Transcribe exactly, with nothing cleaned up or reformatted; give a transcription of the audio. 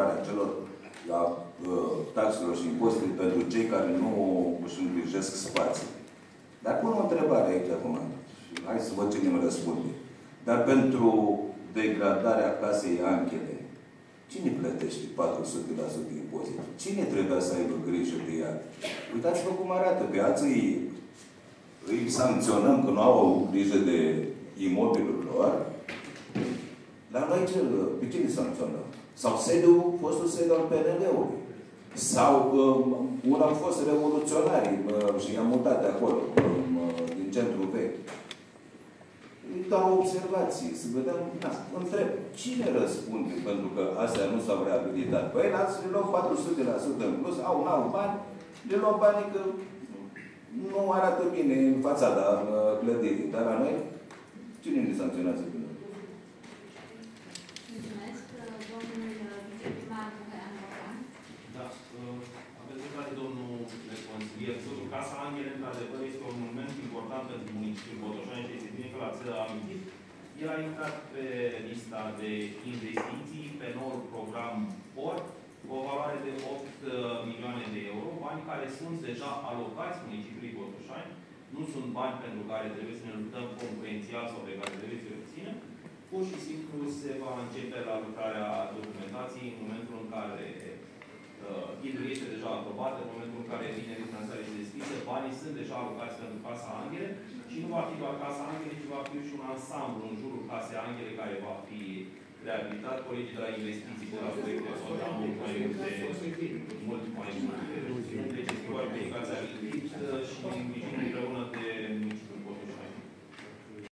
recuperarea celor la uh, taxelor și impozitele pentru cei care nu își îngrijesc spații. Dar pun o întrebare aici acum. Hai să văd cine îmi răspunde. Dar pentru degradarea casei Anchele, cine plătește patru sute la sută impozit? Cine trebuia să aibă grijă de ea? Uitați-vă cum arată. Pe alții îi, îi sancționăm că nu au grijă de imobilul lor. La noi ce, pe cine sancționăm? Sau sediul, fostul sediu al P N L-ului. Sau uh, unul au fost revoluționari uh, și i-am mutat de acolo, uh, din centrul vechi. Îi dau observații, să vedem, da, întreb, cine răspunde pentru că astea nu s-au reabilitat? Păi, le luăm patru sute la sută în plus, au, n-au bani, le luăm banii că nu arată bine în fațada uh, clădirii. Dar la noi, cine ne sancționează pe noi? Mulțumesc. Domnul viceprimar Bucăian Bogdan. Da. Aveți dreptate, domnul consilier. Casa Anghele, într-adevăr, este un monument important pentru municipiul Botoșani și este bine că l-ați amintit. El a intrat pe lista de investiții pe noul program Port, cu o valoare de opt milioane de euro, bani care sunt deja alocați municipiului Botoșani. Nu sunt bani pentru care trebuie să ne luptăm concurențial sau pe care trebuie să le obținem. Pur și simplu se va începe la lucrarea documentației în momentul în care uh, ghidul este deja aprobat, în momentul în care linia de finanțare este deschisă, banii sunt deja alocați pentru Casa Anghele și nu va fi doar Casa Anghele, ci va fi și un ansamblu în jurul Casei Anghele care va fi reabilitat. Colegii de la investiții de la proiecte vor da mult mai multe, mult mai multe. Deci este foarte bine că ați amintit și îngrijim împreună de